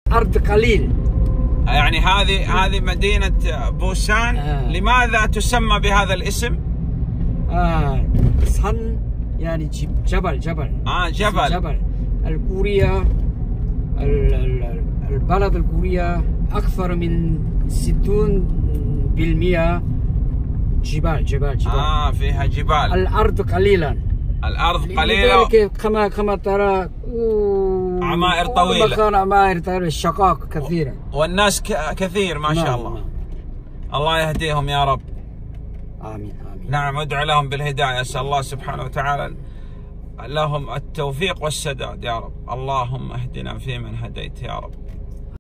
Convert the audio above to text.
الأرض قليل. يعني هذه مدينة بوسان. لماذا تسمى بهذا الاسم؟ 산 يعني جبل. جبل. الكوريا البلد الكورية أكثر من 60% جبال. فيها جبال. الأرض قليلا. لذلك كما ترى عمائر طويلة. عمائر طويلة، الشقق كثيرة، والناس كثير ما شاء الله. الله يهديهم يا رب. آمين. نعم، ادعو لهم بالهداية. أسأل الله سبحانه وتعالى لهم التوفيق والسداد يا رب. اللهم اهدنا فيمن هديت يا رب.